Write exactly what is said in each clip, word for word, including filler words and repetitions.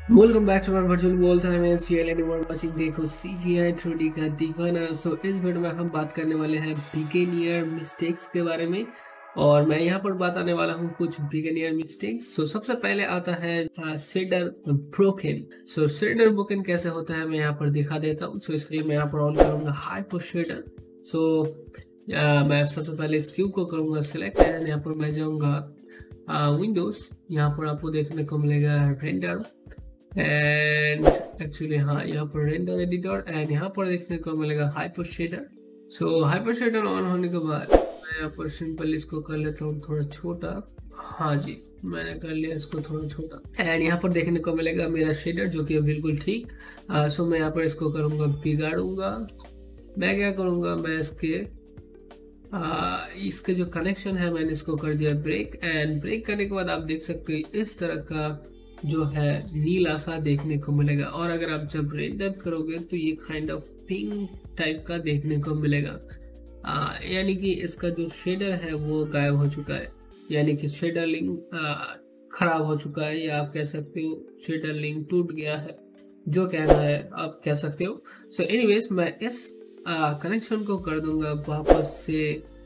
Welcome back to my virtual wall time as your anyone watching देखो CGI three D का दीवाना। सो इस video में हम बात करने वाले हैं बिगिनियर मिस्टेक्स के बारे में और मैं यहाँ पर बताने वाला हूँ कुछ बिगिनियर मिस्टेक्स। सो सबसे पहले आता है shader broken. So shader broken कैसे होता है मैं यहाँ पर दिखा देता हूँ। सो इसके लिए मैं यहाँ पर ऑन करूँगा हाइपर शेडर। सो मैं सबसे पहले इस क्यूब को करूँगा सिलेक्ट एंड यहाँ पर मैं जाऊँगा विंडोज। यहाँ पर आपको देखने को मिलेगा रेंडर एंड एक्चुअली हाँ यहाँ पर रेंडर एडिटर एंड यहाँ पर देखने को मिलेगा hyper shader. So hyper shader on होने के बाद मैं यहाँ पर सिंपल इसको कर लेता हूँ थोड़ा छोटा। हाँ जी मैंने कर लिया इसको थोड़ा छोटा एंड यहाँ पर देखने को मिलेगा मेरा शेडर जो कि बिल्कुल ठीक। सो मैं यहाँ पर इसको करूँगा बिगाड़ूंगा। मैं क्या करूँगा मैं इसके आ, इसके जो कनेक्शन है मैंने इसको कर दिया ब्रेक एंड ब्रेक करने के बाद आप देख सकते हो इस तरह का जो है नीला सा देखने को मिलेगा। और अगर आप जब रेंडर करोगे तो ये काइंड ऑफ पिंक टाइप का देखने को मिलेगा। यानी कि इसका जो शेडर है वो गायब हो चुका है, यानी कि शेडर लिंक खराब हो चुका है या आप कह सकते हो शेडर लिंक टूट गया है, जो कहना है आप कह सकते हो। सो so एनीवेज मैं इस कनेक्शन को कर दूंगा वापस से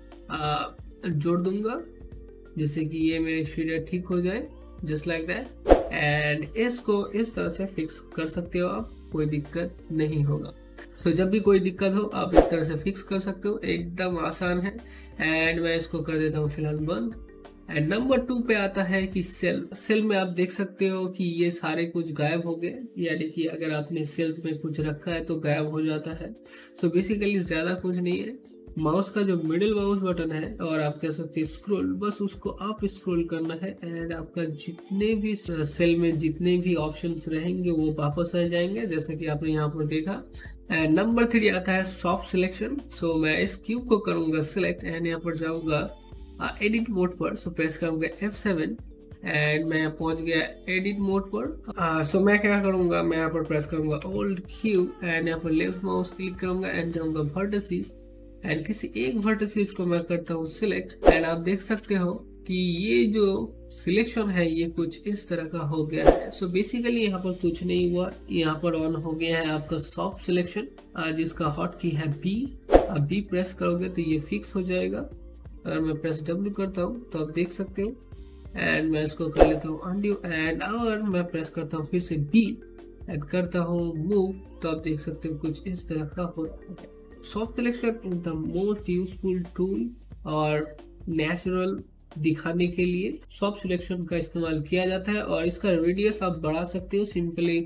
आ, जोड़ दूंगा जिससे कि ये मेरे शेडर ठीक हो जाए जस्ट लाइक दैट एंड इसको इस तरह से फिक्स कर सकते हो आप, कोई दिक्कत नहीं होगा। सो so, जब भी कोई दिक्कत हो आप इस तरह से फिक्स कर सकते हो, एकदम आसान है। एंड मैं इसको कर देता हूँ फिलहाल बंद। एंड नंबर टू पे आता है कि सेल सेल में आप देख सकते हो कि ये सारे कुछ गायब हो गए, यानी कि अगर आपने सेल में कुछ रखा है तो गायब हो जाता है। सो so, बेसिकली ज़्यादा कुछ नहीं है, माउस का जो मिडिल माउस बटन है और आप कह सकते हैं स्क्रॉल, बस उसको आप स्क्रॉल करना है एंड आपका जितने भी सेल में जितने भी ऑप्शंस रहेंगे वो वापस आ जाएंगे जैसा कि आपने यहाँ पर देखा। एंड नंबर थ्री आता है सॉफ्ट सिलेक्शन। सो मैं इस क्यूब को करूँगा सिलेक्ट एंड यहाँ पर जाऊँगा एडिट मोड पर। सो प्रेस करूँगा एफ सेवन एंड मैं पहुंच गया एडिट मोड पर। सो uh, so मैं क्या करूँगा मैं यहाँ पर प्रेस करूँगा ओल्ड क्यूब एंड यहाँ पर लेफ्ट माउस क्लिक करूँगा एंड जाऊँगा वर्टिसेस एंड किसी एक वर्टिसेस को मैं करता हूँ सिलेक्ट एंड आप देख सकते हो कि ये जो सिलेक्शन है ये कुछ इस तरह का हो गया है। सो so बेसिकली यहाँ पर कुछ नहीं हुआ, यहाँ पर ऑन हो गया है आपका सॉफ्ट सिलेक्शन जिसका हॉट की है बी। आप बी प्रेस करोगे तो ये फिक्स हो जाएगा। अगर मैं प्रेस डब्ल्यू करता हूँ तो आप देख सकते हो एंड मैं इसको कर लेता हूँ अनड्यू एंड अगर मैं प्रेस करता हूँ फिर से बी एंड करता हूँ मूव तो आप देख सकते हो कुछ इस तरह का हो रहा है। Soft selection is the most useful tool और नेचुरल दिखाने के लिए सॉफ्ट सिलेक्शन का इस्तेमाल किया जाता है और इसका रेडियस आप बढ़ा सकते हो सिंपली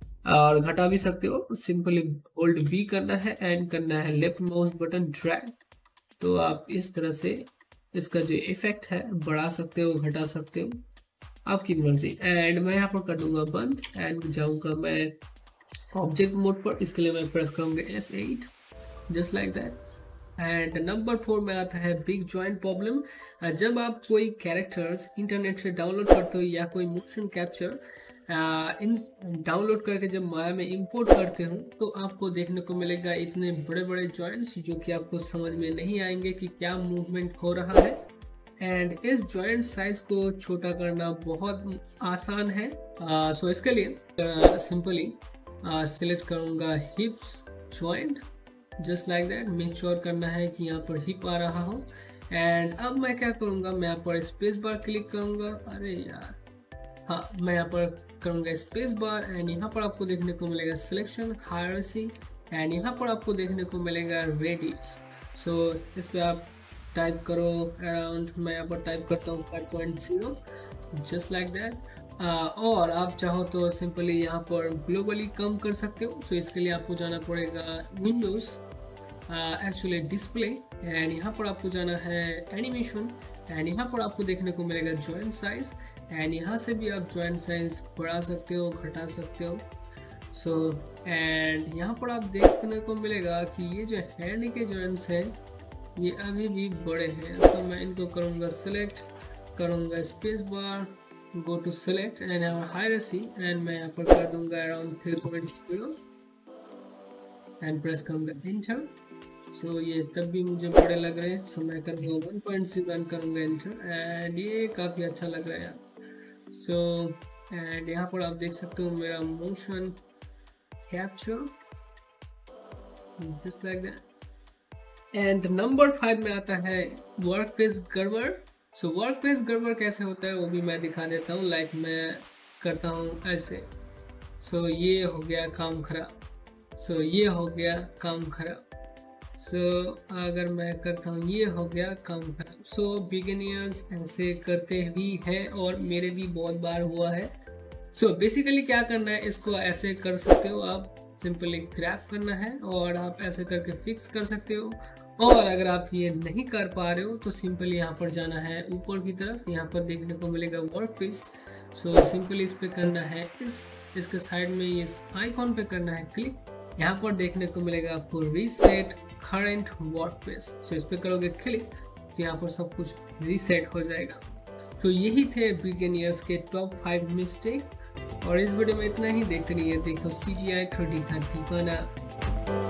और घटा भी सकते हो। सिंपली होल्ड बी करना है एंड करना है लेफ्ट माउस बटन ड्रैग, तो आप इस तरह से इसका जो इफेक्ट है बढ़ा सकते हो घटा सकते हो आपकी मर्जी। एंड मैं यहाँ पर कर दूंगा बंद एंड जाऊंगा मैं ऑब्जेक्ट मोड पर। इसके लिए मैं प्रेस करूंगा F eight just like that. And number four में आता है बिग जॉइंट प्रॉब्लम। जब आप कोई कैरेक्टर्स इंटरनेट से डाउनलोड करते हो या कोई मोशन कैप्चर इन डाउनलोड करके जब माया में इंपोर्ट करते हो तो आपको देखने को मिलेगा इतने बड़े बड़े जॉइंट्स जो कि आपको समझ में नहीं आएंगे कि क्या मूवमेंट हो रहा है। एंड इस जॉइंट साइज को छोटा करना बहुत आसान है। सो uh, so इसके लिए सिंपली सिलेक्ट करूँगा hips joint just like that. Make sure करना है कि यहाँ पर हिप आ रहा हो एंड अब मैं क्या करूँगा मैं यहाँ पर स्पेस बार क्लिक करूँगा। अरे यार हाँ मैं यहाँ पर करूँगा स्पेस बार एंड यहाँ पर आपको देखने को मिलेगा सिलेक्शन हायरार्की एंड यहाँ पर आपको देखने को मिलेगा रेडियस। सो इस पर आप टाइप करो अराउंड, मैं यहाँ पर टाइप करता हूँ five point zero just like that. और आप चाहो तो सिंपली यहाँ पर ग्लोबली कम कर सकते हो। सो so, इसके लिए आपको जाना पड़ेगा विंडोज़ एक्चुअली डिस्प्ले एंड यहाँ पर आपको जाना है एनिमेशन एंड यहाँ पर आपको देखने को मिलेगा जॉइंट साइज एंड यहाँ से भी आप जॉइंट साइज बढ़ा सकते हो घटा सकते हो। सो so, एंड यहाँ पर आप देखने को मिलेगा कि ये जो हैंड के जॉइंट्स हैं ये अभी भी बड़े हैं। तो so, मैं इनको करूँगा सिलेक्ट करूँगा space bar go to select and hierarchy and मैं यहाँ पर कर दूँगा around three point zero and press करूँगा एंटर। सो so, ये तब भी मुझे बड़े लग रहे हैं। सो so, मैं करूँगा वन पॉइंट ज़ीरो करूँगा एंटर एंड ये काफ़ी अच्छा लग रहा है यार। सो so, एंड यहाँ पर आप देख सकते हो मेरा motion capture just like that. And number five में आता है वर्क पेस गड़बड़। सो वर्क पेस गड़बड़ कैसे होता है वो भी मैं दिखा देता हूँ। लाइक मैं करता हूँ ऐसे, सो so, ये हो गया काम खराब। सो so, ये हो गया काम खराब। सो so, अगर मैं करता हूँ ये हो गया काम खराब। सो बिगिनर्स ऐसे करते भी हैं और मेरे भी बहुत बार हुआ है। सो so, बेसिकली क्या करना है, इसको ऐसे कर सकते हो आप, सिंपली ग्रैब करना है और आप ऐसे करके फिक्स कर सकते हो। और अगर आप ये नहीं कर पा रहे हो तो सिंपली यहाँ पर जाना है ऊपर की तरफ, यहाँ पर देखने को मिलेगा वर्क पीस। सो सिंपली इस पे करना है, इस इसके साइड में इस आइकॉन पे करना है क्लिक। यहाँ पर देखने को मिलेगा आपको reset current workspace. So इस पे करोगे क्लिक तो यहाँ पर सब कुछ रीसेट हो जाएगा। तो यही थे बिगिनर्स के टॉप फाइव मिस्टेक। और इस वीडियो में इतना ही। देखते रहिए देखो सी जी आई थर्टी का दीवाना।